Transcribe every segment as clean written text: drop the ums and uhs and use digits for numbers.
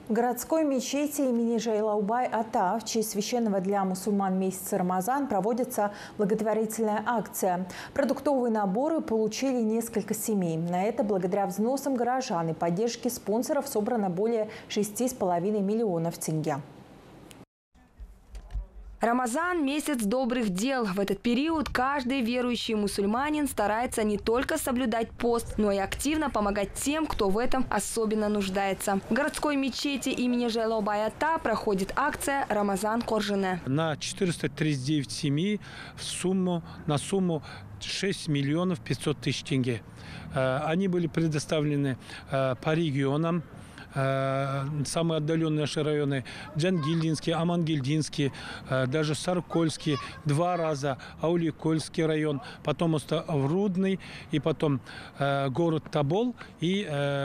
В городской мечети имени Жайлаубай-Ата в честь священного для мусульман месяца Рамазан проводится благотворительная акция. Продуктовые наборы получили несколько семей. На это благодаря взносам горожан и поддержке спонсоров собрано более 6,5 миллионов тенге. Рамазан – месяц добрых дел. В этот период каждый верующий мусульманин старается не только соблюдать пост, но и активно помогать тем, кто в этом особенно нуждается. В городской мечети имени Жайлаубай-Ата проходит акция «Рамазан Коржене». На 439 семей на сумму 6 миллионов 500 тысяч тенге. Они были предоставлены по регионам. Самые отдаленные наши районы – Джангильдинский, Амангильдинский, даже Саркольский, 2 раза, Ауликольский район, потом Рудный, и потом город Тобол и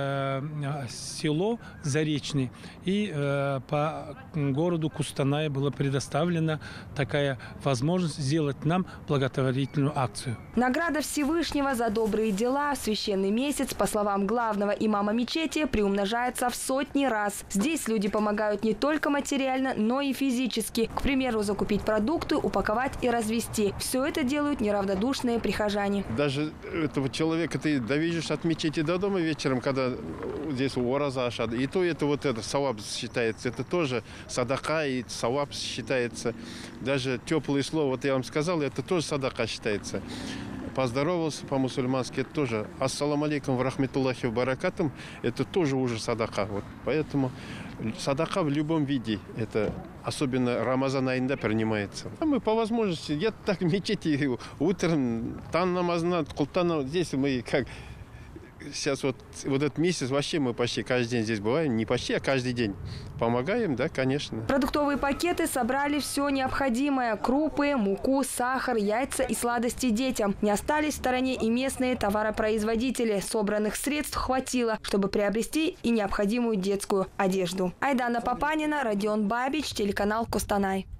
село Заречный. И по городу Кустанай была предоставлена такая возможность сделать нам благотворительную акцию. Награда Всевышнего за добрые дела в священный месяц, по словам главного имама мечети, приумножается в сотни раз. Здесь люди помогают не только материально, но и физически. К примеру, закупить продукты, упаковать и развезти. Все это делают неравнодушные прихожане. Даже этого человека ты довезешь от мечети до дома вечером, когда здесь ураза ашад. И то это саваб считается. Это тоже садака и саваб считается. Даже теплые слова, я вам сказал, это тоже садака считается. Поздоровался по-мусульмански, это тоже ассаламу алейкум ва рахметуллахи ва баракатум, это тоже уже садака. Поэтому садака в любом виде, это особенно Рамазан айында принимается. Мы по возможности, я так в мечети утром, тан намазна, култан, здесь мы как... Сейчас вот этот месяц вообще мы почти каждый день здесь бываем. Не почти, а каждый день. Помогаем, да, конечно. Продуктовые пакеты собрали все необходимое. Крупы, муку, сахар, яйца и сладости детям. Не остались в стороне и местные товаропроизводители. Собранных средств хватило, чтобы приобрести и необходимую детскую одежду. Айдана Папанина, Родион Бабич, телеканал Костанай.